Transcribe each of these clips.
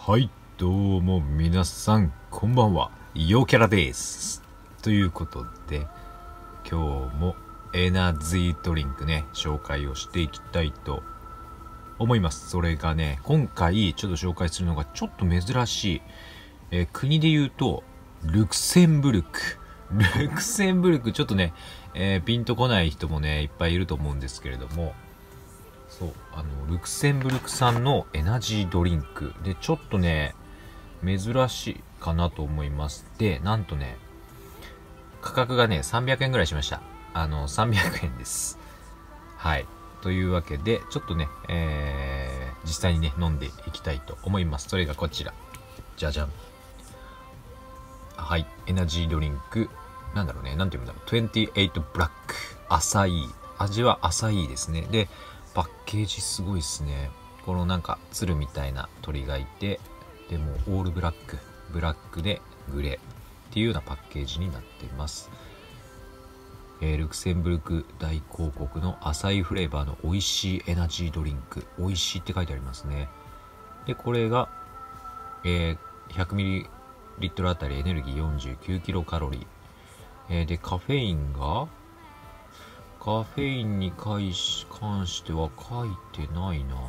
はい、どうも皆さん、こんばんは。陽キャラです。ということで、今日もエナジードリンクね、紹介をしていきたいと思います。それがね、今回ちょっと紹介するのがちょっと珍しい、国で言うと、ルクセンブルク。ルクセンブルク、ちょっとね、ピンとこない人もね、いっぱいいると思うんですけれども、そう、ルクセンブルク産のエナジードリンクで、ちょっとね、珍しいかなと思います。で、なんとね、価格がね、300円ぐらいしました。300円です。はい。というわけで、ちょっとね、実際にね、飲んでいきたいと思います。それがこちら。じゃじゃん。はい。エナジードリンク。なんだろうね。なんていうんだろう。28ブラック。浅い。味は浅いですね。で、パッケージすごいですね。このなんか、鶴みたいな鳥がいて、でもオールブラック。ブラックでグレー。っていうようなパッケージになっています。ルクセンブルク大広告の浅いフレーバーの美味しいエナジードリンク。美味しいって書いてありますね。で、これが、100ml あたりエネルギー49キロカロリー。で、カフェインに関しては書いてないな。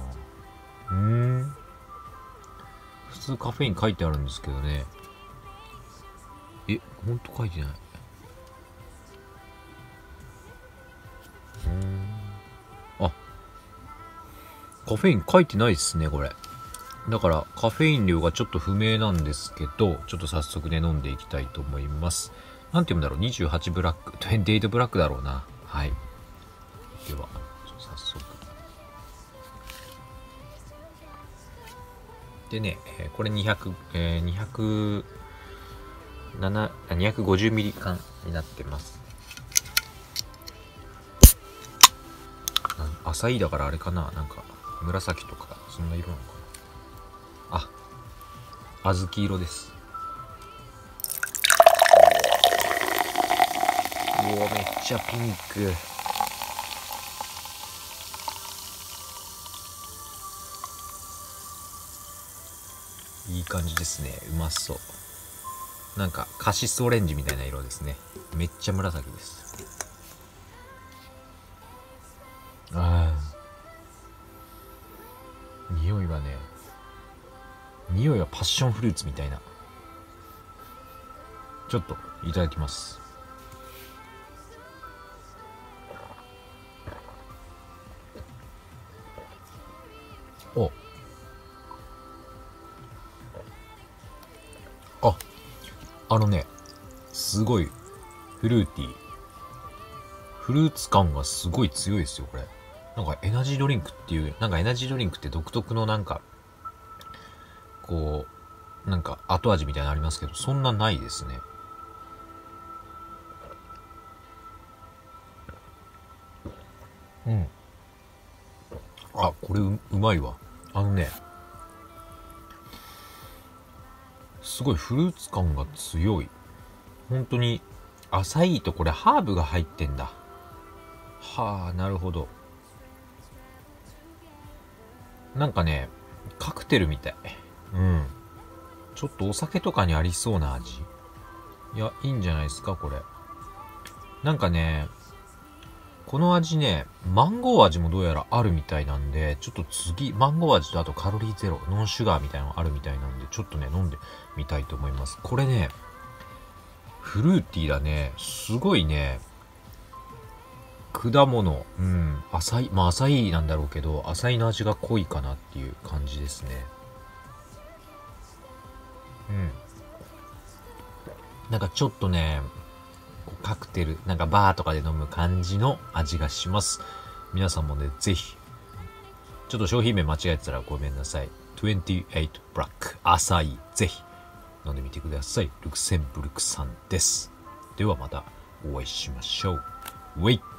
普通カフェイン書いてあるんですけどね。ほんと書いてない。あ、カフェイン書いてないですね、これ。だから、カフェイン量がちょっと不明なんですけど、ちょっと早速ね、飲んでいきたいと思います。なんて言うんだろう、28ブラック、28ブラックだろうな。はい。では、早速。でね、これ250ミリ缶になってます。浅いだからあれかな、なんか、紫とか、そんな色なのかな。あ、小豆色です。うお、めっちゃピンク。いい感じですね。うまそう。なんか、カシスオレンジみたいな色ですね。めっちゃ紫です。匂いはパッションフルーツみたいな。ちょっといただきます。すごいフルーティー。フルーツ感がすごい強いですよ、これ。なんかエナジードリンクっていう、なんかエナジードリンクって独特のなんか、こう、なんか後味みたいなのありますけど、そんなないですね。これうまいわ。すごいフルーツ感が強い。本当に、浅いとこれハーブが入ってんだ。はあ、なるほど。なんかね、カクテルみたい。ちょっとお酒とかにありそうな味。いや、いいんじゃないですか、これ。なんかね、この味ね、マンゴー味もどうやらあるみたいなんで、ちょっと次、マンゴー味とあとカロリーゼロ、ノンシュガーみたいなのあるみたいなんで、ちょっとね、飲んでみたいと思います。これね、フルーティーだね。すごいね、果物、浅いなんだろうけど、浅いの味が濃いかなっていう感じですね。なんかちょっとね、カクテル、なんかバーとかで飲む感じの味がします。皆さんもね、ぜひ、ちょっと商品名間違えてたらごめんなさい。28ブラック、浅い、ぜひ、飲んでみてください。ルクセンブルクさんです。ではまたお会いしましょう。ウェイ